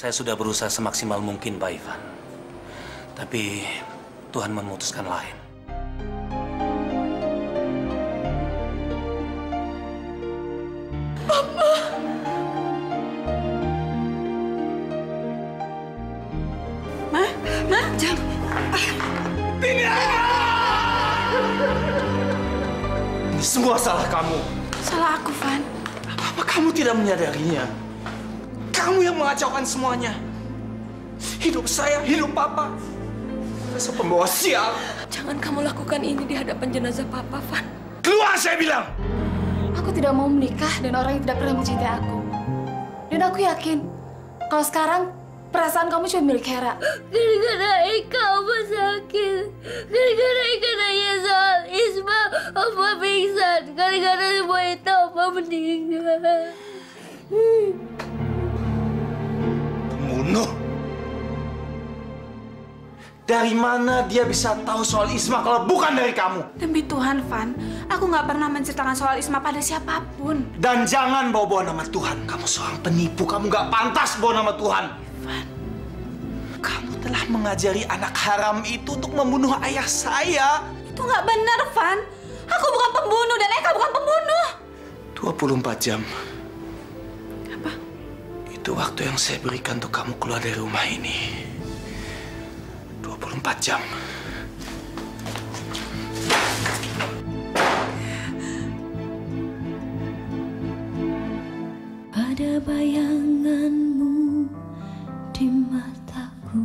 Saya sudah berusaha semaksimal mungkin, Pak Ivan. Tapi Tuhan memutuskan lain. Ini semua salah kamu. Salah aku, Van. Apa kamu tidak menyadarinya? Kamu yang mengacaukan semuanya. Hidup saya, hidup Papa. Rasa pembawa sial. Jangan kamu lakukan ini di hadapan jenazah Papa, Van. Keluar, saya bilang! Aku tidak mau menikah dengan orang yang tidak pernah mencintai aku. Dan aku yakin, kalau sekarang perasaan kamu cuma milik Hera. Gara-gara Eka, Oma sakit. Gara-gara Eka nanya soal Isma, Oma pingsan. Gara-gara semua itu, Oma meninggal. Pembunuh! Dari mana dia bisa tahu soal Isma kalau bukan dari kamu? Demi Tuhan, Van, aku nggak pernah menceritakan soal Isma pada siapapun. Dan jangan bawa-bawa nama Tuhan. Kamu seorang penipu, kamu nggak pantas bawa nama Tuhan. Van, kamu telah mengajari anak haram itu untuk membunuh ayah saya. itu nggak benar, Van. Aku bukan pembunuh dan Eka bukan pembunuh. 24 jam. Apa? Itu waktu yang saya berikan untuk kamu keluar dari rumah ini. 24 jam. Ada bayanganmu di mataku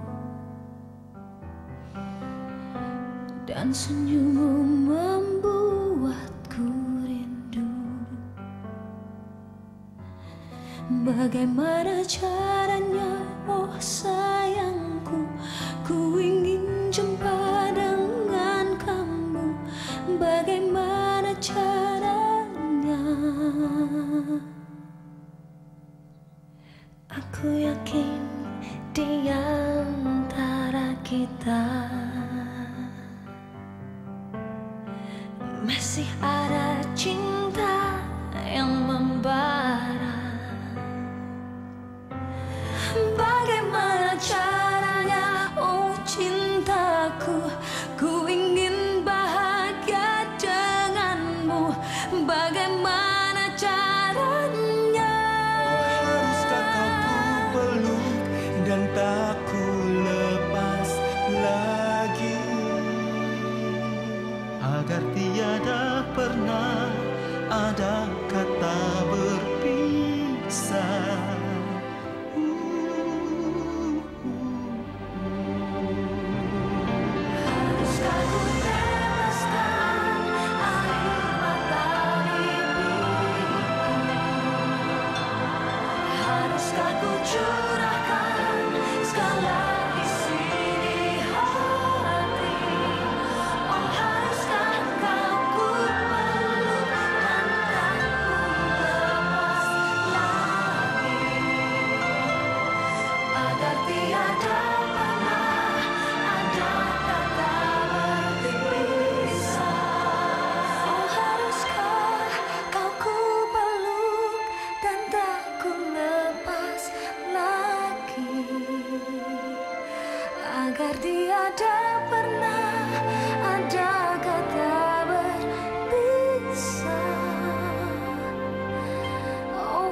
dan senyummu membuatku rindu. Bagaimana caranya, oh sayangku, ku ingin jumpa dengan kamu. Bagaimana caranya? Aku yakin di antara kita masih ada cinta yang membara. Bagaimana caranya, oh cintaku, ku ingin bahagia denganmu. Bagaimana caranya? Haruskah kau ku peluk dan tak ku lepas lagi, agar tiada pernah ada kata berpisah. Haruskah ku telaskan air mata pipiku? Haruskah ku curahkan segala isi di hati? Oh haruskah kau ku peluk dan tak ku lepas lagi, agar tiada pernah ada kata berpisah. Oh haruskah kau ku peluk dan tak ku lepas lagi, agar tiada pernah ada kata berpisah. Oh.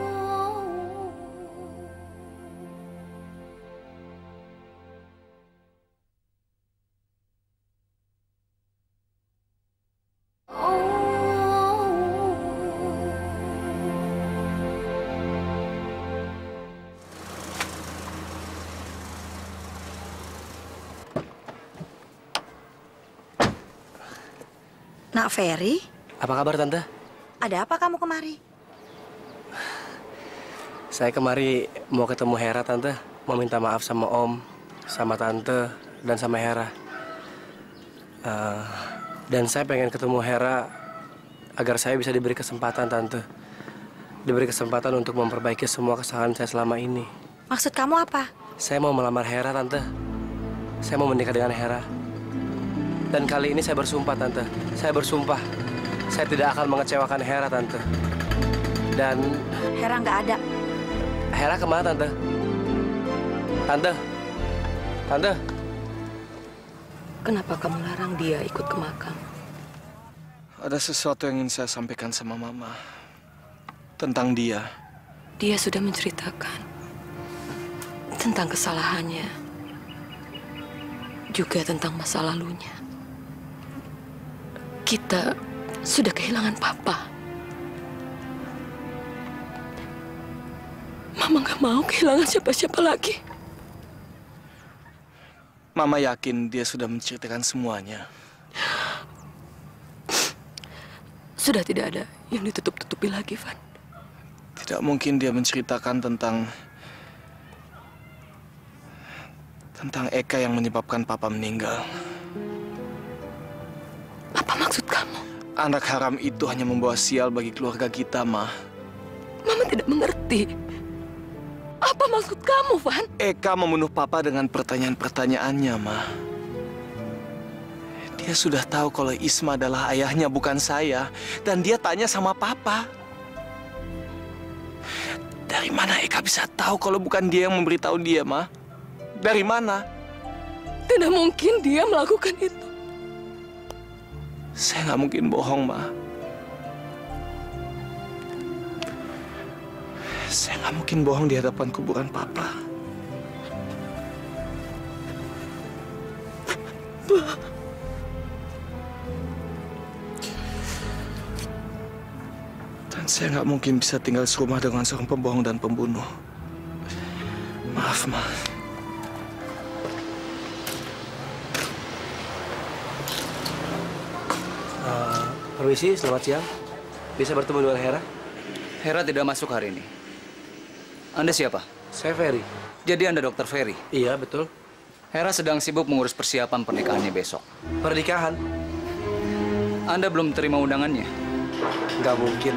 Nak Ferry, Apa kabar, Tante? ada apa kamu kemari? Saya kemari mau ketemu Hera, Tante. Mau minta maaf sama Om, sama Tante, dan sama Hera. Dan saya pengen ketemu Hera agar saya bisa diberi kesempatan, Tante. Diberi kesempatan untuk memperbaiki semua kesalahan saya selama ini. Maksud kamu apa? Saya mau melamar Hera, Tante. Saya mau menikah dengan Hera. Dan kali ini saya bersumpah, Tante. Saya bersumpah, saya tidak akan mengecewakan Hera, Tante. Dan Hera nggak ada. Hera kemana, Tante? Tante. Tante. Kenapa kamu larang dia ikut ke makam? Ada sesuatu yang ingin saya sampaikan sama Mama. Tentang dia. Dia sudah menceritakan tentang kesalahannya. Juga tentang masa lalunya. Kita sudah kehilangan Papa. Mama gak mau kehilangan siapa-siapa lagi. Mama yakin dia sudah menceritakan semuanya. Sudah tidak ada yang ditutup-tutupi lagi, Van. Tidak mungkin dia menceritakan tentang Eka yang menyebabkan Papa meninggal. Apa maksud kamu? Anak haram itu hanya membawa sial bagi keluarga kita, Ma. Mama tidak mengerti. Apa maksud kamu, Van? Eka membunuh Papa dengan pertanyaan-pertanyaannya, Ma. Dia sudah tahu kalau Isma adalah ayahnya, bukan saya. Dan dia tanya sama Papa. Dari mana Eka bisa tahu kalau bukan dia yang memberitahu dia, Ma? Dari mana? Tidak mungkin dia melakukan itu. Saya nggak mungkin bohong, Ma. Saya nggak mungkin bohong di hadapan kuburan Papa. Dan saya nggak mungkin bisa tinggal serumah dengan seorang pembohong dan pembunuh. Maaf, Ma. Permisi, selamat siang. Bisa bertemu dengan Hera? Hera tidak masuk hari ini. Anda siapa? Saya Ferry. Jadi Anda Dokter Ferry? Iya, betul. Hera sedang sibuk mengurus persiapan pernikahannya besok. Pernikahan? Anda belum terima undangannya? Nggak mungkin.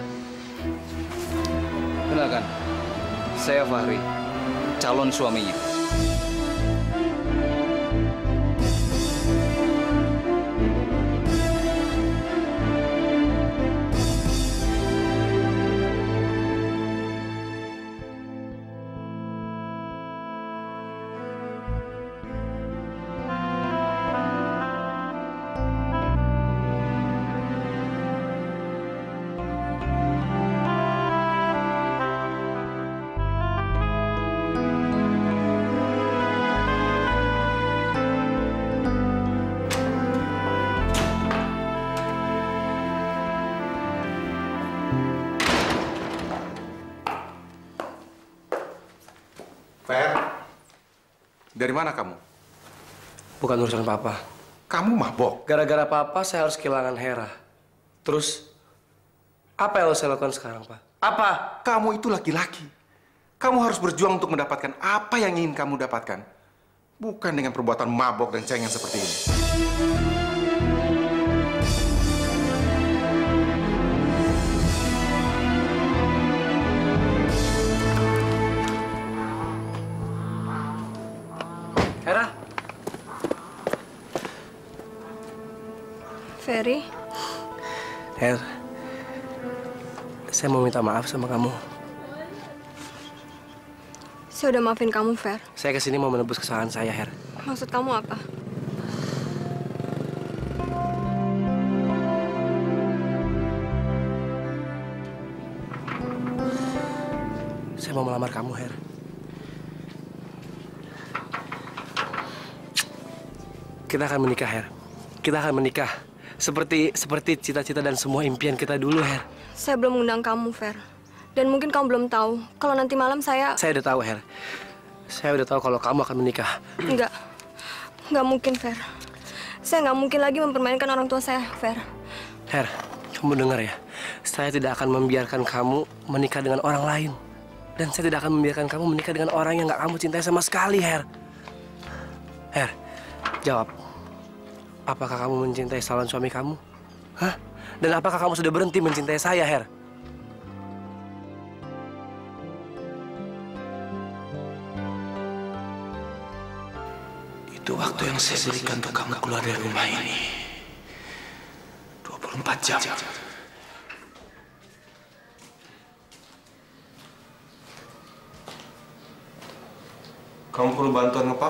Kenalkan, saya Fahri, calon suaminya. Dari mana kamu? Bukan urusan Papa. Kamu mabok? Gara-gara Papa, saya harus kehilangan Hera. Terus, apa yang harus saya lakukan sekarang, Pak? Apa? Kamu itu laki-laki. Kamu harus berjuang untuk mendapatkan apa yang ingin kamu dapatkan. Bukan dengan perbuatan mabok dan cengeng seperti ini. Hera? Ferry, Her, saya mau minta maaf sama kamu. saya udah maafin kamu, Fer. Saya kesini mau menebus kesalahan saya, Her. Maksud kamu apa? Saya mau melamar kamu, Her. Kita akan menikah, Her. Kita akan menikah. Seperti cita-cita dan semua impian kita dulu, Her. Saya belum undang kamu, Fer. Dan mungkin kamu belum tahu kalau nanti malam saya Saya udah tahu, Her. Saya udah tahu kalau kamu akan menikah. Nggak mungkin, Fer. Saya nggak mungkin lagi mempermainkan orang tua saya, Fer. Her, kamu dengar ya. Saya tidak akan membiarkan kamu menikah dengan orang lain. Dan saya tidak akan membiarkan kamu menikah dengan orang yang nggak kamu cintai sama sekali, Her. Her, jawab. Apakah kamu mencintai calon suami kamu? Hah? Dan apakah kamu sudah berhenti mencintai saya, Her? Itu waktu yang saya berikan untuk kamu keluar dari rumah ini. 24 jam. Kamu perlu bantuan ngepak?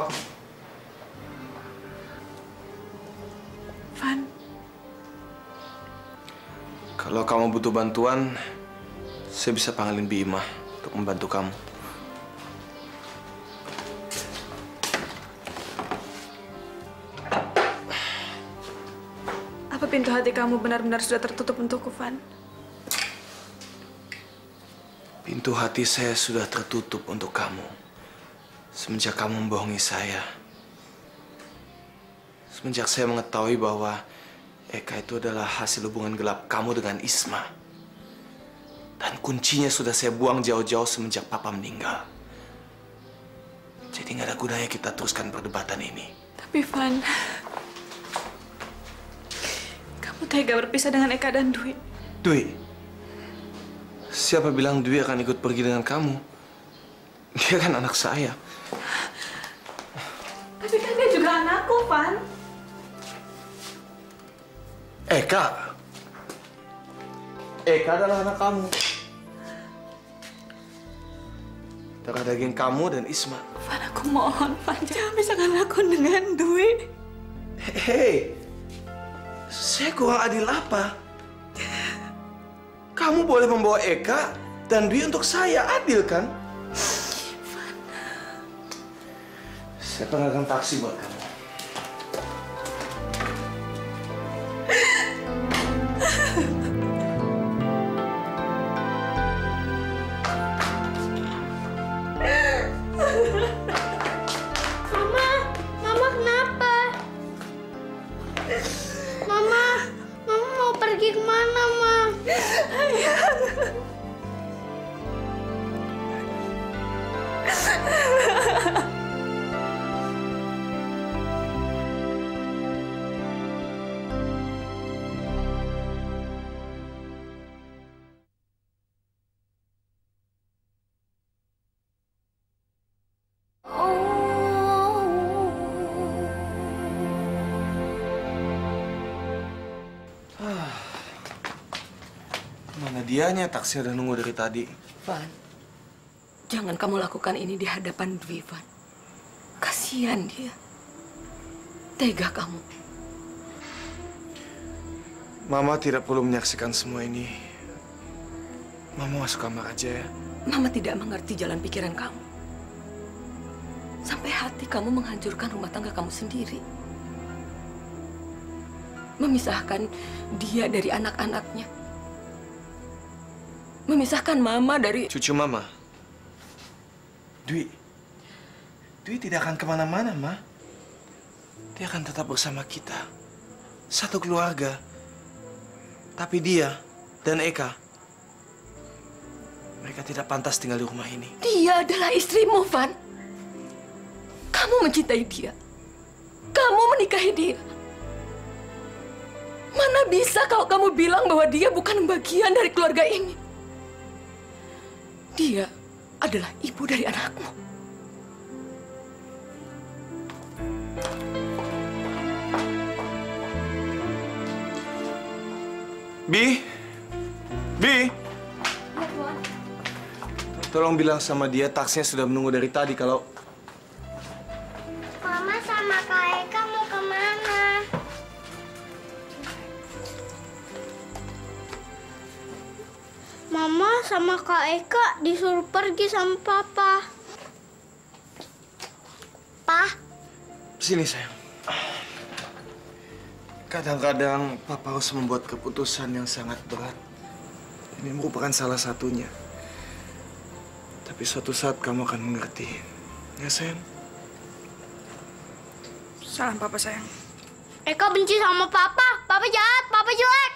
Van, Kalau kamu butuh bantuan, saya bisa panggilin Bima untuk membantu kamu. apa pintu hati kamu benar-benar sudah tertutup untukku, Van? Pintu hati saya sudah tertutup untuk kamu semenjak kamu membohongi saya. Semenjak saya mengetahui bahwa Eka itu adalah hasil hubungan gelap kamu dengan Isma. Dan kuncinya sudah saya buang jauh-jauh semenjak Papa meninggal. Jadi nggak ada gunanya kita teruskan perdebatan ini. Tapi Van, kamu tega berpisah dengan Eka dan Dwi. Dwi? Siapa bilang Dwi akan ikut pergi dengan kamu? Dia kan anak saya. Tapi kan dia juga anakku, Van. Eka? Eka adalah anak kamu. Darah daging kamu dan Isma. Van, aku mohon, Van, jangan pisahkan aku dengan Dwi. Hei, saya kurang adil apa? Kamu boleh membawa Eka dan Dwi untuk saya, adil kan? Saya panggilkan taksi buat kamu. Mama kenapa? Mama mau pergi kemana, Ma? Mana dianya? Taksi udah nunggu dari tadi. Van, jangan kamu lakukan ini di hadapan Dwi, Van. Kasihan dia. Tega kamu. Mama tidak perlu menyaksikan semua ini. Mama masuk kamar aja ya. Mama tidak mengerti jalan pikiran kamu. Sampai hati kamu menghancurkan rumah tangga kamu sendiri. Memisahkan dia dari anak-anaknya. Memisahkan Mama dari... Cucu Mama. Dwi. Dwi tidak akan kemana-mana, Ma. Dia akan tetap bersama kita. Satu keluarga. Tapi dia dan Eka, mereka tidak pantas tinggal di rumah ini. Dia adalah istrimu, Van. Kamu mencintai dia. Kamu menikahi dia. Mana bisa kalau kamu bilang bahwa dia bukan bagian dari keluarga ini? Dia adalah ibu dari anakmu. Bi? Bi? Tolong bilang sama dia taksinya sudah menunggu dari tadi kalau... Mama sama Kak Eka mau kemana? Mama sama Kak Eka disuruh pergi sama Papa. Pa? Sini, sayang. Kadang-kadang Papa harus membuat keputusan yang sangat berat. Ini merupakan salah satunya. Tapi suatu saat kamu akan mengerti. Ya, sayang? Salam Papa, sayang. Eka benci sama Papa. Papa jahat, Papa jelek.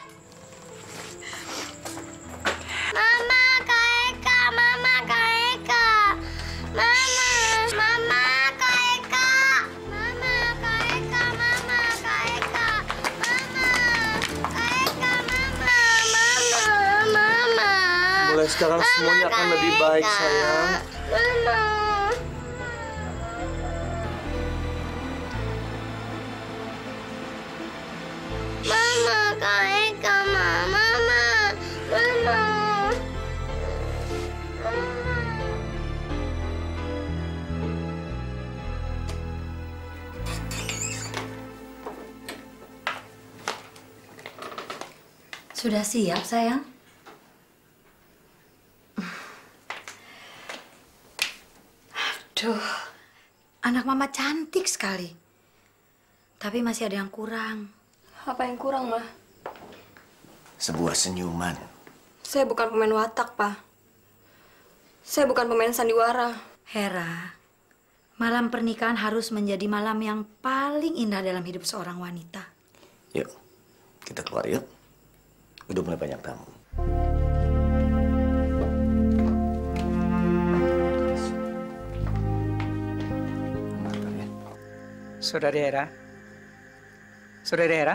Mama, Kak Eka, Mama, Kak Eka. Mama, Mama, Kak Eka. Mama, Kak Eka, Mama, Kak Eka. Mama, Kak Eka, Mama. Mulai sekarang semuanya akan lebih baik, sayang. Mama. Mama, Kak Eka, Mama. Sudah siap, sayang? Aduh, anak mama cantik sekali. Tapi masih ada yang kurang. Apa yang kurang, Ma? Sebuah senyuman. Saya bukan pemain watak, Pak. Saya bukan pemain sandiwara. Hera, malam pernikahan harus menjadi malam yang paling indah dalam hidup seorang wanita. Yuk, kita keluar yuk. Udah mulai banyak tamu. Saudari Hera. Saudari Hera.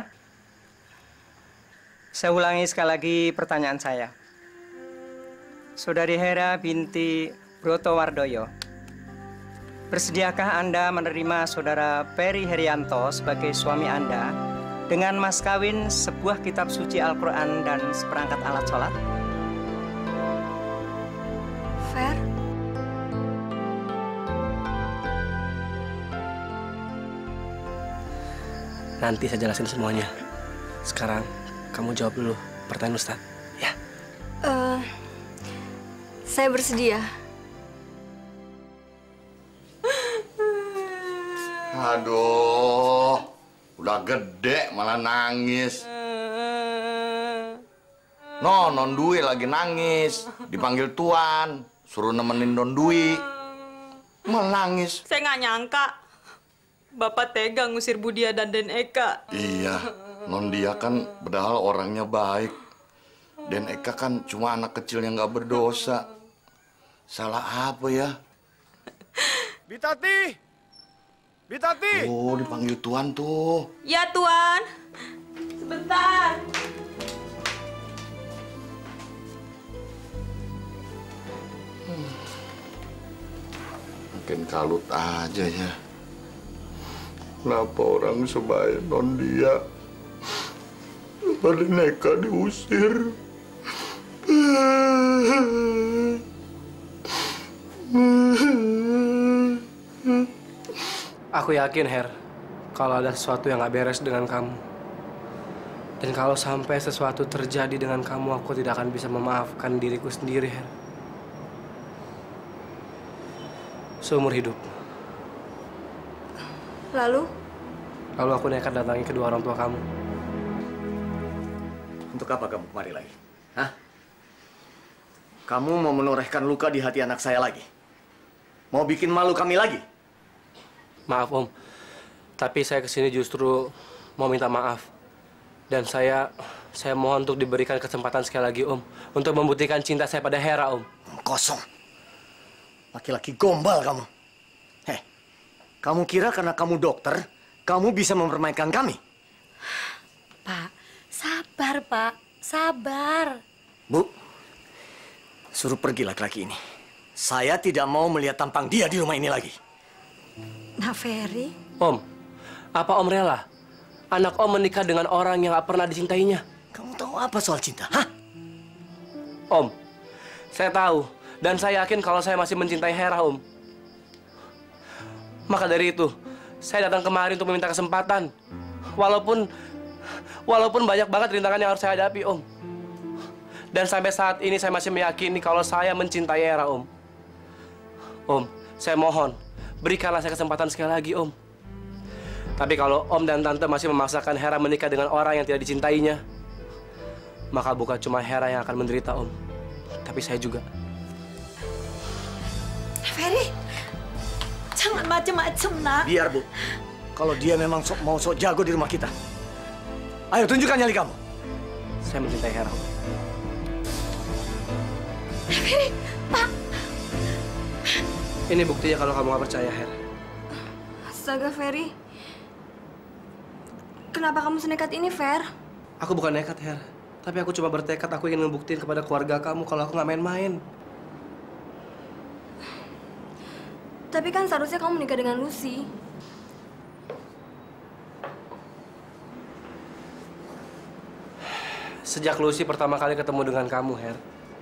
Saya ulangi sekali lagi pertanyaan saya. Saudari Hera binti Brotowardoyo, bersediakah Anda menerima Saudara Ferry Herianto sebagai suami Anda dengan mas kawin sebuah kitab suci Al-Quran dan seperangkat alat sholat? Fer? Nanti saya jelasin semuanya. Sekarang kamu jawab dulu pertanyaan Ustadz. Ya. Saya bersedia. Aduh, udah gede malah nangis. Non Dwi lagi nangis, dipanggil Tuan, suruh nemenin Don Dwi. Malah nangis. Saya nggak nyangka Bapak tega ngusir Budia dan Den Eka. Iya, Non dia kan padahal orangnya baik. Den Eka kan cuma anak kecil yang nggak berdosa. Salah apa ya? Bitati! Bitati! Oh, dipanggil Tuan tuh. Ya, Tuan. Sebentar. Makin kalut aja ya. Kenapa orang sebaik Non dia pada neka diusir? Aku yakin, Her, kalau ada sesuatu yang gak beres dengan kamu. Dan kalau sampai sesuatu terjadi dengan kamu, aku tidak akan bisa memaafkan diriku sendiri, Her. Seumur hidup. Lalu aku nekat datangi kedua orang tua kamu. Untuk apa kamu kemari lagi? Hah? Kamu mau menorehkan luka di hati anak saya lagi? Mau bikin malu kami lagi? Maaf, Om. Tapi saya kesini justru mau minta maaf. Dan saya mohon untuk diberikan kesempatan sekali lagi, Om. Untuk membuktikan cinta saya pada Hera, Om. Kosong. Laki-laki gombal kamu. Heh, kamu kira karena kamu dokter, kamu bisa mempermainkan kami? Pak, sabar, Pak. Sabar. Bu, suruh pergi laki-laki ini. Saya tidak mau melihat tampang dia di rumah ini lagi. Nak Ferry? Om, apa Om rela anak Om menikah dengan orang yang gak pernah dicintainya? Kamu tahu apa soal cinta, hah? Om, saya tahu dan saya yakin kalau saya masih mencintai Hera, Om. Maka dari itu, saya datang kemari untuk meminta kesempatan. Walaupun banyak banget rintangan yang harus saya hadapi, Om. Dan sampai saat ini saya masih meyakini kalau saya mencintai Hera, Om. Om, saya mohon, berikanlah saya kesempatan sekali lagi, Om. Tapi kalau Om dan Tante masih memaksakan Hera menikah dengan orang yang tidak dicintainya, maka bukan cuma Hera yang akan menderita, Om. Tapi saya juga. Ferry, jangan macem-macem, nak. Biar, Bu. Kalau dia memang mau sok jago di rumah kita. Ayo, tunjukkan nyali kamu. Saya mencintai Hera, Om. Ferry, Pak. Ini buktinya kalau kamu gak percaya, Her. Astaga, Ferry. Kenapa kamu senekat ini, Fer? Aku bukan nekat, Her. Tapi aku cuma bertekad aku ingin membuktiin kepada keluarga kamu kalau aku gak main-main. Tapi kan seharusnya kamu menikah dengan Lucy. Sejak Lucy pertama kali ketemu dengan kamu, Her,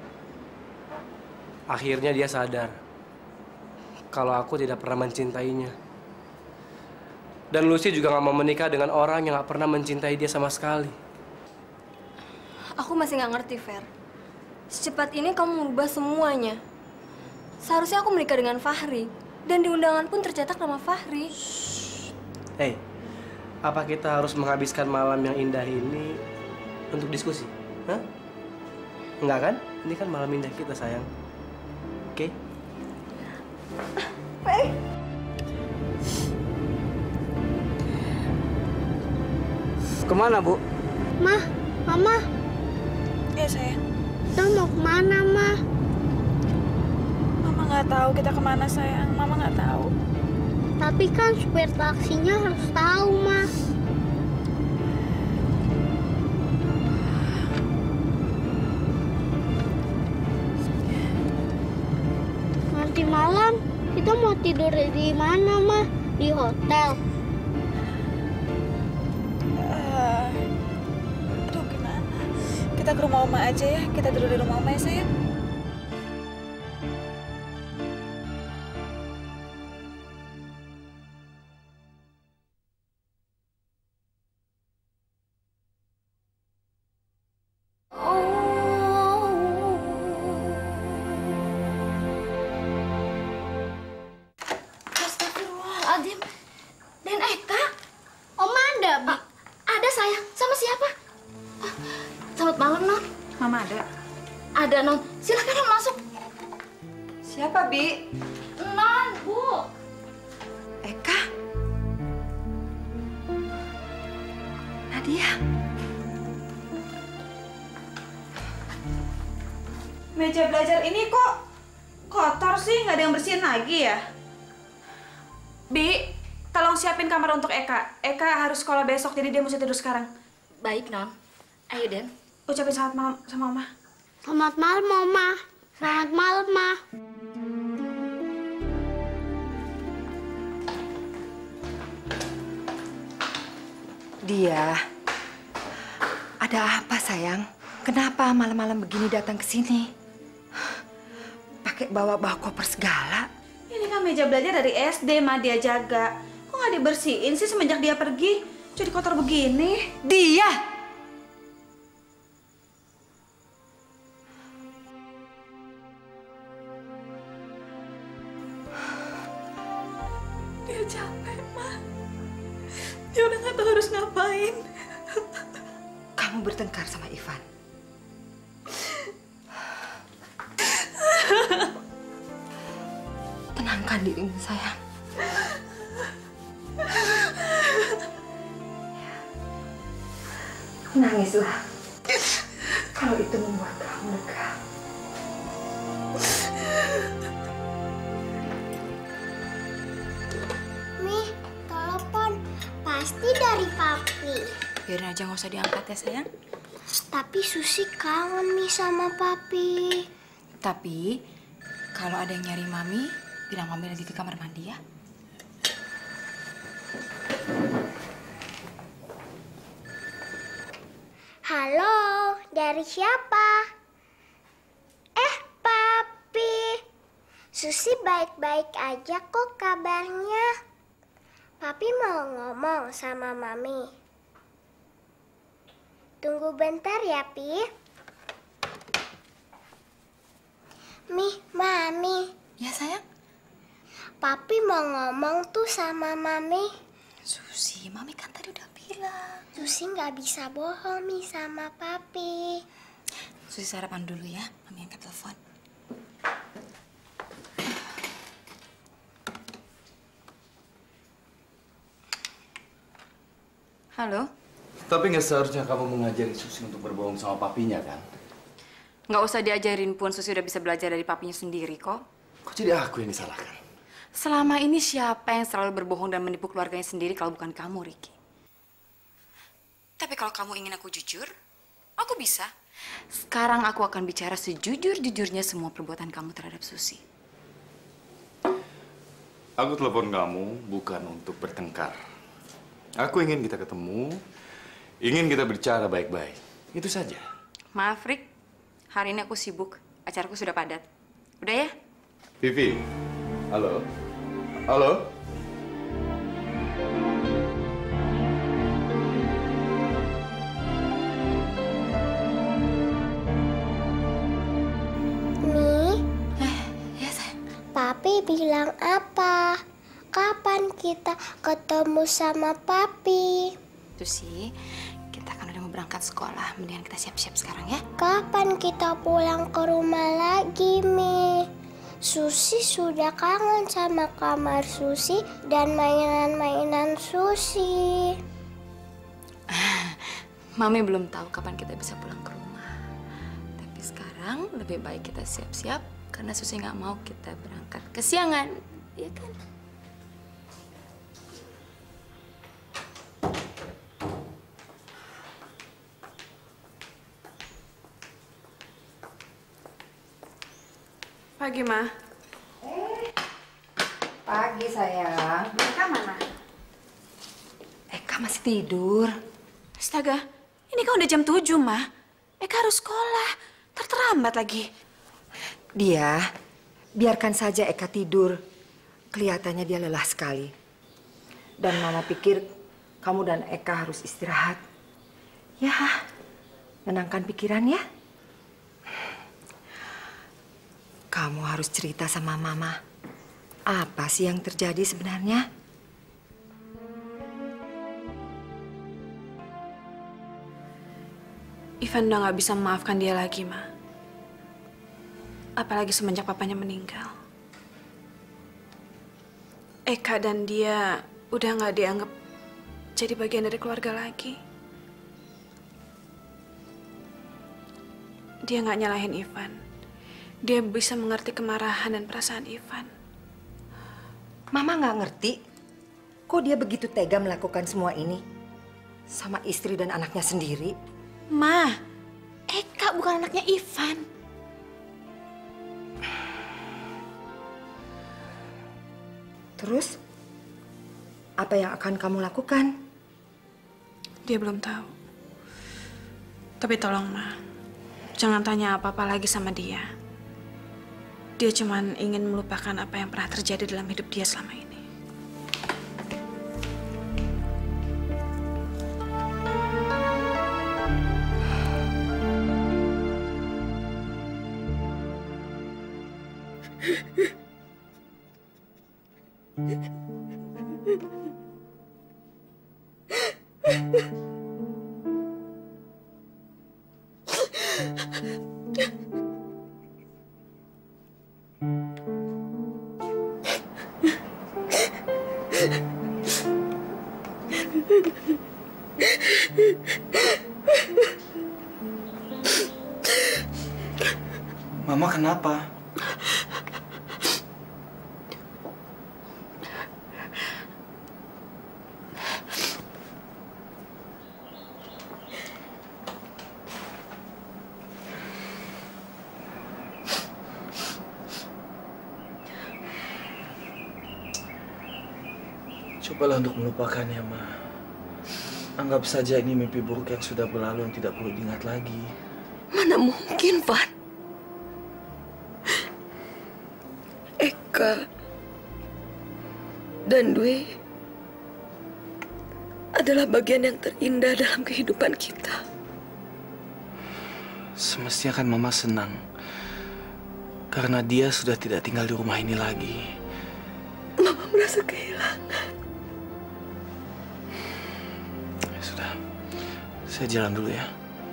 akhirnya dia sadar kalau aku tidak pernah mencintainya. Dan Lucy juga gak mau menikah dengan orang yang gak pernah mencintai dia sama sekali. Aku masih nggak ngerti, Fer. Secepat ini kamu merubah semuanya. Seharusnya aku menikah dengan Fahri. Dan di undangan pun tercetak nama Fahri. Hei, apa kita harus menghabiskan malam yang indah ini untuk diskusi? Hah? Enggak kan? Ini kan malam indah kita, sayang. Oke? Baik. Kemana, Bu? Ma, Mama. Ya, sayang. Kita mau kemana, Ma? Mama nggak tahu kita kemana, sayang. Mama nggak tahu. Tapi kan supir taksinya harus tahu, Ma. Nanti malam kita mau tidur di mana, Ma? Di hotel. Aduh, gimana? Kita ke rumah Oma aja ya. Kita tidur di rumah Oma ya, sayang. Astagfirullahaladzim. Dan Eka? Oma ada, Bi? Ada, sayang. Sama siapa? Selamat malam, Non. Mama ada. Ada, Non. Silakan, Non, masuk. Siapa, Bi? Non, Bu. Eka. Nadia. Meja belajar ini kok kotor sih? Nggak ada yang bersihin lagi ya? Bi, tolong siapin kamar untuk Eka. Eka harus sekolah besok, jadi dia mesti tidur sekarang. Baik, Non. Ayo, Den. Ucapin selamat malam sama Oma. Selamat malam, Oma. Selamat malam, Ma. Dia. Ada apa, sayang? Kenapa malam-malam begini datang ke sini? Pakai bawa-bawa koper segala. Ini kan meja belajar dari SD, Ma, dia jaga. Kok nggak dibersihin sih semenjak dia pergi? Jadi kotor begini. Dia! Dia capek, Ma. Dia udah nggak tahu harus ngapain. Kamu bertengkar sama Ivan. Tenangkan dirimu, sayang. Nangislah. Kalau itu membuat kamu lega. Mi, telepon. Pasti dari Papi. Biarin aja, nggak usah diangkat ya, sayang. Tapi Susi kangen Mi sama Papi. Tapi, kalau ada yang nyari Mami, bilang Mami lagi ke kamar mandi ya. Halo, dari siapa? Papi. Susi baik-baik aja kok kabarnya. Papi mau ngomong sama Mami. Tunggu bentar ya, Pi. Mi, Mami. Ya, sayang? Papi mau ngomong tuh sama Mami. Susi, Mami kan tadi udah bilang. Susi nggak bisa bohong Mi sama Papi. Susi sarapan dulu ya, Mami angkat telepon. Halo? Tapi nggak seharusnya kamu mengajari Susi untuk berbohong sama papinya, kan? Nggak usah diajarin pun, Susi udah bisa belajar dari papinya sendiri kok. Kok jadi aku yang disalahkan? Selama ini siapa yang selalu berbohong dan menipu keluarganya sendiri kalau bukan kamu, Ricky? Tapi kalau kamu ingin aku jujur, aku bisa. Sekarang aku akan bicara sejujur-jujurnya semua perbuatan kamu terhadap Susi. Aku telepon kamu bukan untuk bertengkar. Aku ingin kita ketemu, ingin kita bicara baik-baik. Itu saja. Maaf, Rick. Hari ini aku sibuk. Acaraku sudah padat. Udah ya? Vivi, halo? Halo? bilang apa? Kapan kita ketemu sama Papi? Susi, kita kan udah mau berangkat sekolah. Mendingan kita siap-siap sekarang ya. Kapan kita pulang ke rumah lagi, Mi? Susi sudah kangen sama kamar Susi dan mainan-mainan Susi. Mami belum tahu kapan kita bisa pulang ke rumah. Tapi sekarang lebih baik kita siap-siap karena Susi nggak mau kita berangkat kesiangan, ya kan? Pagi, Ma. Pagi, sayang. Eka mana? Eka masih tidur. Astaga, ini kan udah jam 7, Ma. Eka harus sekolah. Terlambat lagi. Dia, biarkan saja Eka tidur. Kelihatannya dia lelah sekali. Dan Mama pikir kamu dan Eka harus istirahat. Ya, menenangkan pikiran ya. Kamu harus cerita sama Mama. Apa sih yang terjadi sebenarnya? Ivan udah gak bisa memaafkan dia lagi, Ma. Apalagi semenjak papanya meninggal. Eka dan dia udah gak dianggap jadi bagian dari keluarga lagi. Dia gak nyalahin Ivan. Dia bisa mengerti kemarahan dan perasaan Ivan. Mama nggak ngerti, kok dia begitu tega melakukan semua ini sama istri dan anaknya sendiri. Ma, Eka bukan anaknya Ivan. Terus, apa yang akan kamu lakukan? Dia belum tahu. Tapi tolong, Ma, jangan tanya apa-apa lagi sama dia. Dia cuma ingin melupakan apa yang pernah terjadi dalam hidup dia selama ini. Mama kenapa? Cobalah untuk melupakannya, Ma. Anggap saja ini mimpi buruk yang sudah berlalu yang tidak perlu diingat lagi. Mana mungkin, Van? Eka dan Dwi adalah bagian yang terindah dalam kehidupan kita. Semestinya kan Mama senang. Karena dia sudah tidak tinggal di rumah ini lagi. Mama merasa kehilangan. Ya sudah, saya jalan dulu ya.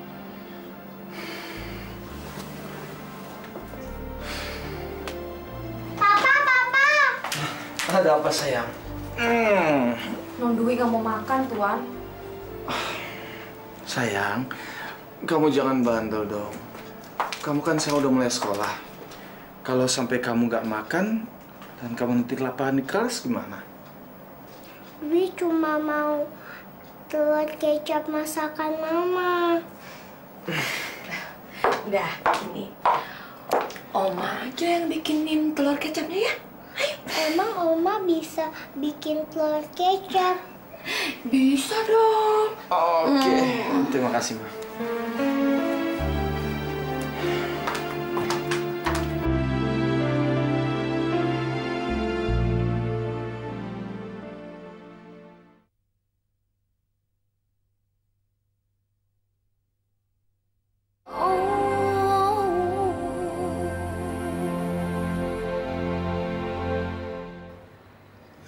Ada apa, sayang? Non Dwi gak mau makan, Tuan. Sayang, kamu jangan bandel dong. Kamu kan sekarang udah mulai sekolah. Kalau sampai kamu gak makan dan kamu nanti kelaparan di kelas gimana? Dwi cuma mau telur kecap masakan Mama. Udah, gini. Oma aja yang bikinin telur kecapnya ya. Emang Oma bisa bikin telur kecap? Bisa dong. Oke, terima kasih, Ma.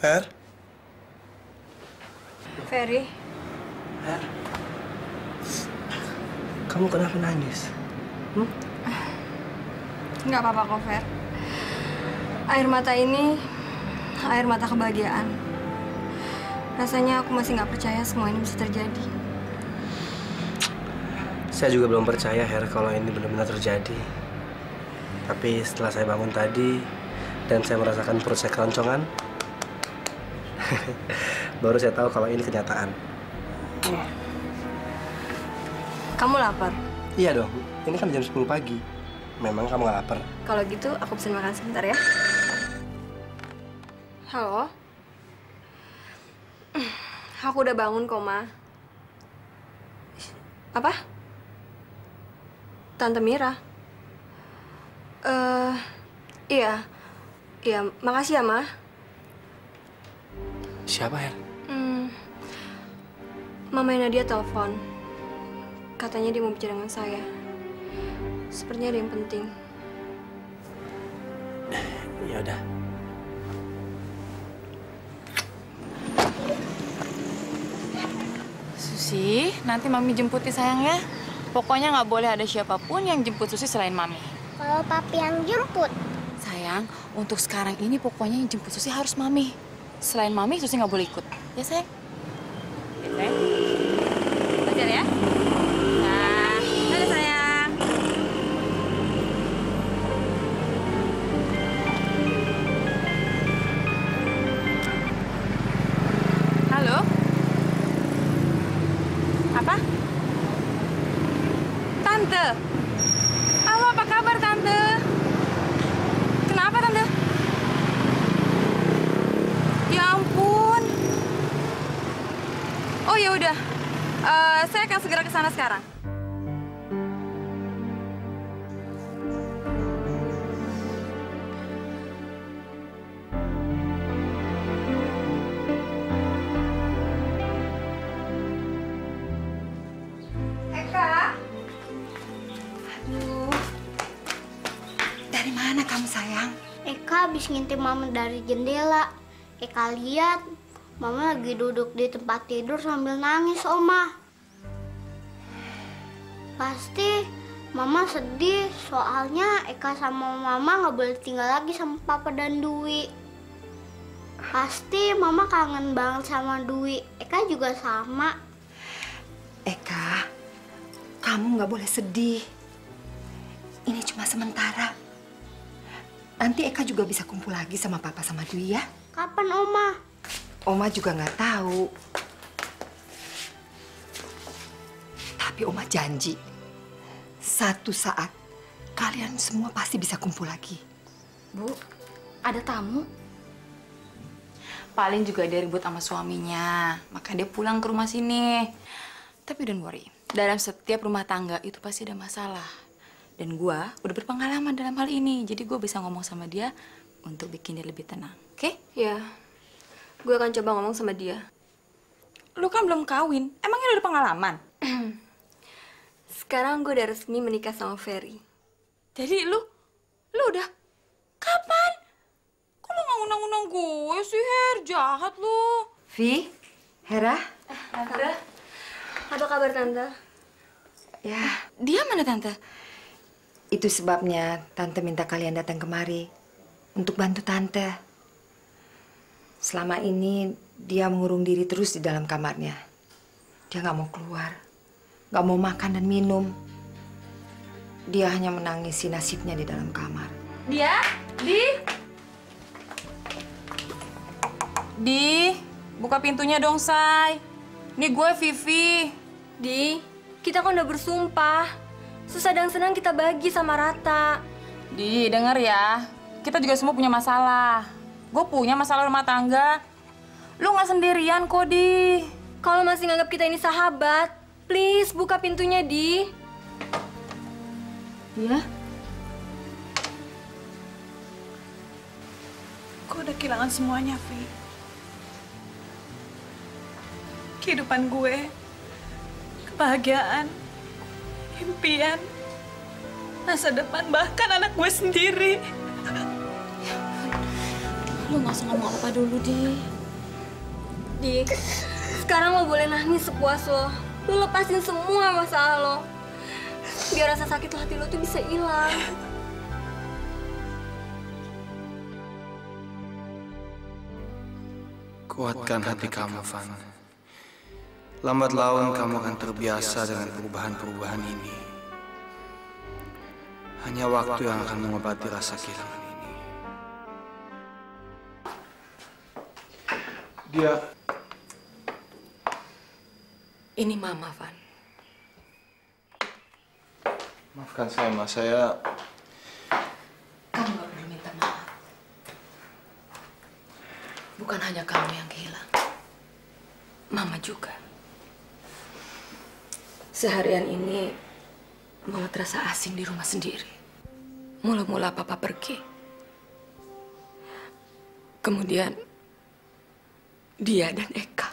Her? Ferry. Her? Kamu kenapa nangis? Nggak apa-apa kok, Fer. Air mata ini, air mata kebahagiaan. Rasanya aku masih nggak percaya semua ini bisa terjadi. Saya juga belum percaya, Her, kalau ini benar-benar terjadi. Tapi setelah saya bangun tadi, dan saya merasakan perut saya keroncongan, baru saya tahu kalau ini kenyataan. Kamu lapar? Iya dong, ini kan jam 10 pagi. Memang kamu nggak lapar? Kalau gitu, aku pesen makan sebentar ya. Halo? Aku udah bangun kok, Ma. Apa? Tante Mira? Iya. Iya, makasih ya, Ma. Siapa, Her? Mamanya Nadia telepon. Katanya dia mau bicara dengan saya. Sepertinya ada yang penting. Ya udah. Susi, nanti Mami jemput ya sayang ya. Pokoknya nggak boleh ada siapapun yang jemput Susi selain Mami. Kalau papi yang jemput? Sayang, untuk sekarang ini pokoknya yang jemput Susi harus Mami. Selain Mami, Susi nggak boleh ikut. Ya sayang? Ya sayang? Belajar ya? Nah, dadah sayang. Halo? Apa? Tante? Halo, apa kabar Tante? Kenapa Tante? Ya ampun. Oh ya udah, saya akan segera ke sana sekarang. Eka. Aduh. Dari mana kamu, sayang? Eka habis ngintip Mama dari jendela. Eka lihat Mama lagi duduk di tempat tidur sambil nangis, Oma. Pasti Mama sedih soalnya Eka sama Mama nggak boleh tinggal lagi sama Papa dan Dwi. Pasti Mama kangen banget sama Dwi. Eka juga sama. Eka, kamu nggak boleh sedih. Ini cuma sementara. Nanti Eka juga bisa kumpul lagi sama Papa sama Dwi ya. Kapan, Oma? Oma juga nggak tahu. Tapi Oma janji, satu saat kalian semua pasti bisa kumpul lagi. Bu, ada tamu. Paling juga dia ribut sama suaminya, maka dia pulang ke rumah sini. Tapi don't worry, dalam setiap rumah tangga itu pasti ada masalah. Dan gua udah berpengalaman dalam hal ini, jadi gua bisa ngomong sama dia untuk bikin dia lebih tenang, oke? Ya, gue akan coba ngomong sama dia. Lu kan belum kawin, emangnya lu udah pengalaman? Sekarang gue udah resmi menikah sama Ferry. Jadi lu udah kapan? Kok lu nggak undang-undang gue sih, Her? Jahat lu. Vi, Hera. Tante, apa kabar Tante? Ya, dia mana Tante? Itu sebabnya Tante minta kalian datang kemari untuk bantu Tante. Selama ini dia mengurung diri terus di dalam kamarnya. Dia nggak mau keluar, nggak mau makan dan minum. Dia hanya menangisi nasibnya di dalam kamar. Di, buka pintunya dong, Say. Ini gue Vivi. Di, kita kan udah bersumpah. Susah dan senang kita bagi sama rata. Di, denger ya. Kita juga semua punya masalah. Gue punya masalah rumah tangga. Lu nggak sendirian kok, Di. Kalau masih nganggap kita ini sahabat, please buka pintunya, Di. Ya? Gue udah kehilangan semuanya, Vi. Kehidupan gue, kebahagiaan, impian, masa depan, bahkan anak gue sendiri. Lu nggak usah ngomong apa-apa dulu, Di. Di, sekarang lo boleh nangis sepuas lo. Lo lepasin semua masalah lo. Biar rasa sakit hati lo tuh bisa hilang. Kuatkan hati kamu, Van. Lambat laun kamu akan terbiasa dengan perubahan-perubahan ini. Hanya waktu yang akan mengobati rasa kehilangan ini. Dia... Ini Mama, Van. Maafkan saya, Ma. Saya... Kamu gak perlu minta maaf. Bukan hanya kamu yang kehilangan. Mama juga. Seharian ini, Mama terasa asing di rumah sendiri. Mula-mula Papa pergi. Kemudian, dia dan Eka.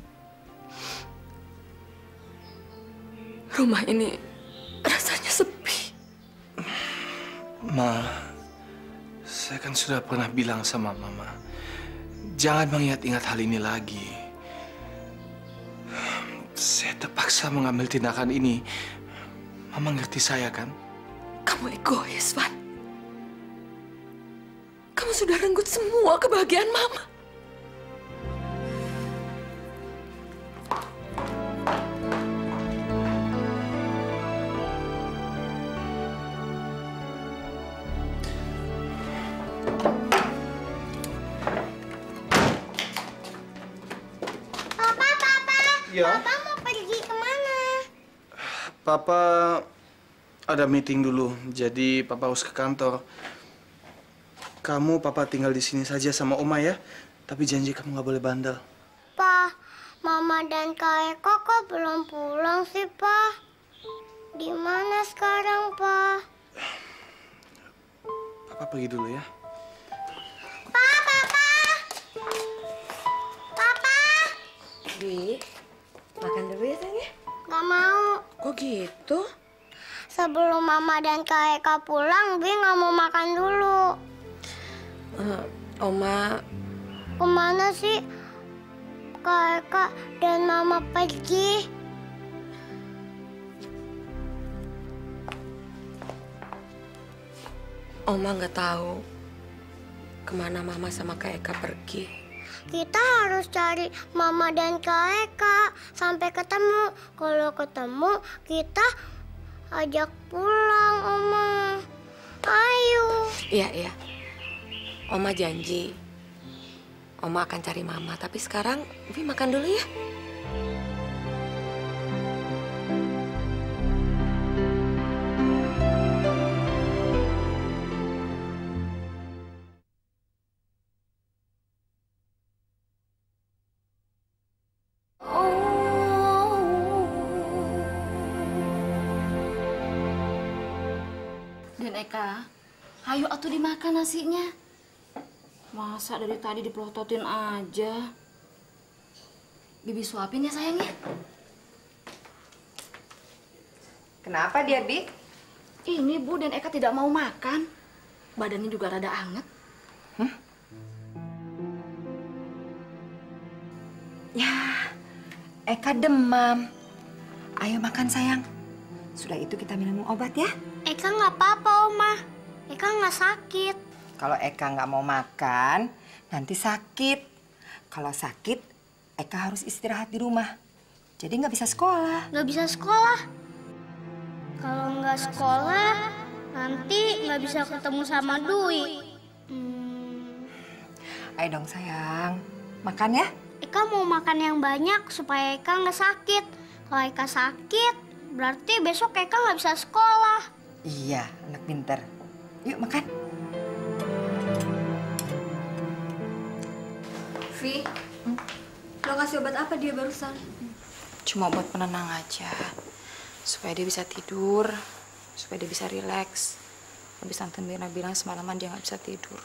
Rumah ini rasanya sepi. Ma, saya kan sudah pernah bilang sama Mama, jangan mengingat-ingat hal ini lagi. Saya terpaksa mengambil tindakan ini. Mama ngerti saya kan? Kamu egois, Van. Kamu sudah renggut semua kebahagiaan Mama. Ya. Papa mau pergi kemana? Papa ada meeting dulu, jadi Papa harus ke kantor. Kamu, Papa tinggal di sini saja sama Oma ya. Tapi janji kamu nggak boleh bandel. Pa, Mama dan Kak Eko kok belum pulang sih, Pa? Di mana sekarang, Pa? Papa pergi dulu ya. Papa! Papa! Bi, makan dulu ya, sayang ya? Gak mau. Kok gitu? Sebelum Mama dan Kak Eka pulang, Bi nggak mau makan dulu. Oma... Kemana sih Kak Eka dan Mama pergi? Oma nggak tahu kemana Mama sama Kak Eka pergi. Kita harus cari Mama dan Kak Eka sampai ketemu. Kalau ketemu, kita ajak pulang, Oma. Ayo. Iya. Oma janji. Oma akan cari Mama. Tapi sekarang, Bi makan dulu ya. Dan Eka, ayo atuh dimakan nasinya. Masa dari tadi dipelototin aja. Bibi suapin ya sayangnya. Kenapa dia, Bi? Ini Bu dan Eka tidak mau makan. Badannya juga rada anget. Ya, Eka demam. Ayo makan, sayang. Sudah itu kita minum obat ya. Eka nggak apa-apa, Oma. Eka nggak sakit. Kalau Eka nggak mau makan, nanti sakit. Kalau sakit, Eka harus istirahat di rumah. Jadi nggak bisa sekolah. Nggak bisa sekolah. Kalau nggak sekolah, nanti nggak bisa ketemu sama Dwi. Ayo dong, sayang. Makan ya. Eka mau makan yang banyak supaya Eka nggak sakit. Kalau Eka sakit, berarti besok Eka nggak bisa sekolah. Iya, anak pinter. Yuk makan. Vi, lo kasih obat apa dia barusan? Cuma obat penenang aja. Supaya dia bisa tidur, supaya dia bisa rileks. Habis Tante Mirna bilang semalaman dia nggak bisa tidur.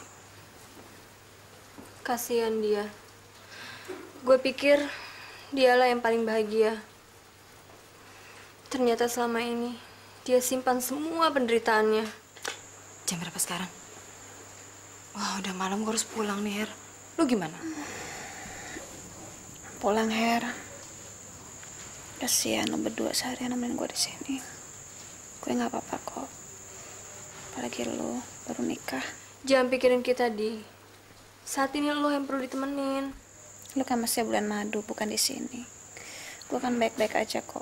Kasihan dia. Gue pikir dialah yang paling bahagia. Ternyata selama ini dia simpan semua penderitaannya. Jam berapa sekarang? Wah, udah malam, gue harus pulang nih, Her. Lu gimana? pulang, Her. Kasihan lo berdua seharian nemenin gue di sini. Gue nggak apa-apa kok. Apalagi lo baru nikah. Jangan pikirin kita, Di. Saat ini lo yang perlu ditemenin. Lo kan masih bulan madu, bukan di sini. Gue kan baik-baik aja kok.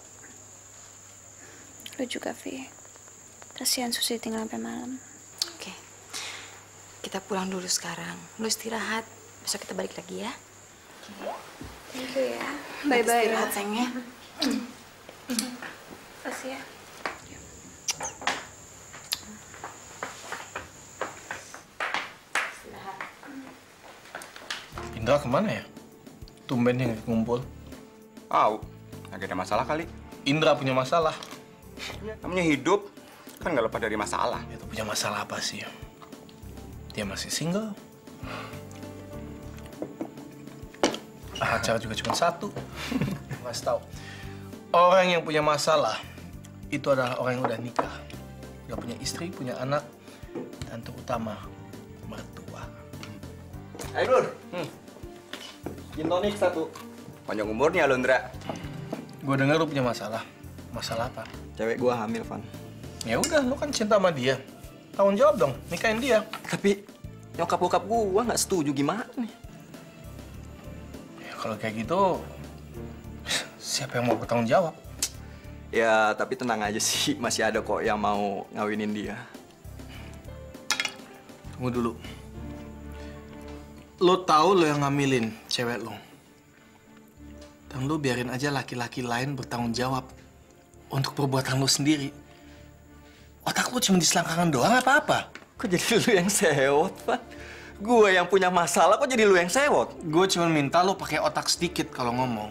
Lo juga, Vi. Kasihan Susi tinggal sampai malam. Oke. Kita pulang dulu sekarang. Lo istirahat. Besok kita balik lagi ya. Thank you ya. Bye-bye. Istirahat, sayangnya. Kasih ya. Indra kemana ya? Tumben yang ngumpul. Lagi ada masalah kali. Indra punya masalah. Namanya hidup, kan nggak lepas dari masalah. Itu punya masalah apa sih? Dia masih single. Pacar juga cuma satu. Mas tahu. Orang yang punya masalah itu adalah orang yang udah nikah. Udah punya istri, punya anak, dan terutama mertua. Ayo, Lur. Gin tonic 1. Panjang umurnya lo, Indra. Gue denger lu punya masalah. Masalah apa? Cewek gua hamil, Van. Ya udah, lu kan cinta sama dia. Tanggung jawab dong, nikahin dia. Tapi nyokap bokap gua nggak setuju, gimana nih? Ya, kalau kayak gitu, siapa yang mau bertanggung jawab? Ya, tapi tenang aja sih, masih ada kok yang mau ngawinin dia. Tunggu dulu. Lo tahu lo yang ngambilin cewek lo. Dan lo biarin aja laki-laki lain bertanggung jawab untuk perbuatan lo sendiri. Otak lo cuma di selangkangan doang apa-apa? Kok jadi lu yang sewot, Pak? Gue yang punya masalah, kok jadi lu yang sewot? Gue cuma minta lo pakai otak sedikit kalau ngomong.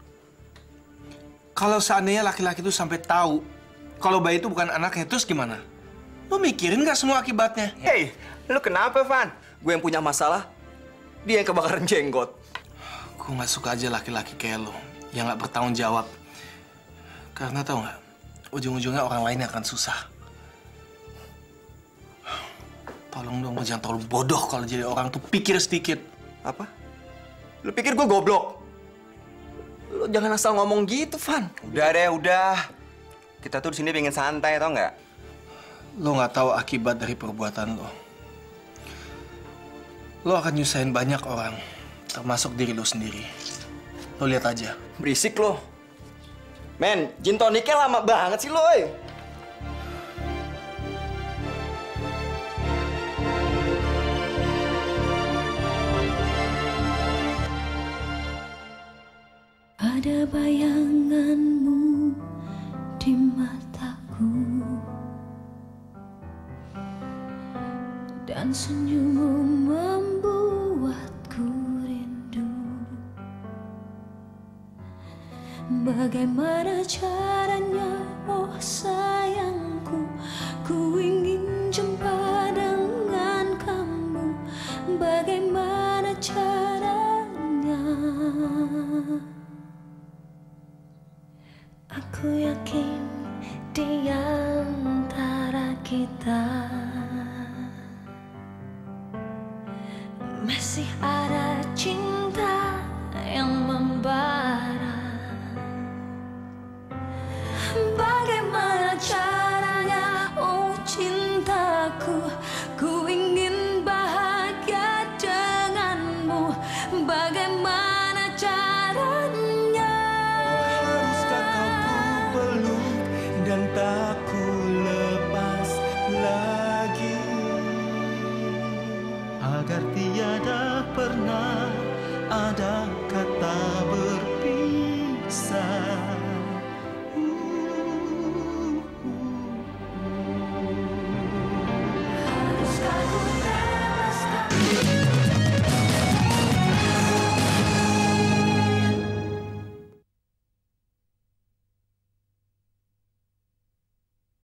Kalau seandainya laki-laki itu sampai tahu kalau bayi itu bukan anaknya, terus gimana? Lo mikirin nggak semua akibatnya? Hei, lu kenapa, Van? Gue yang punya masalah, dia yang kebakaran jenggot. Gue nggak suka aja laki-laki kayak lo yang nggak bertanggung jawab. Karena tau nggak, ujung-ujungnya orang lain yang akan susah. Tolong dong, lo jangan terlalu bodoh kalau jadi orang tuh pikir sedikit. Apa? Lu pikir gue goblok? Lu jangan asal ngomong gitu, Van. Udah deh, udah. Kita tuh di sini pengen santai, tau nggak? Lo nggak tahu akibat dari perbuatan lo. Lo akan nyusahin banyak orang, termasuk diri lo sendiri. Lo lihat aja. Berisik lo. Men, gin tonicnya lama banget sih lo, Ada bayanganmu di mataku dan senyummu membuatku rindu. Bagaimana caranya, oh sayangku, ku ingin jumpa dengan kamu. Bagaimana caranya? Aku yakin di antara kita masih ada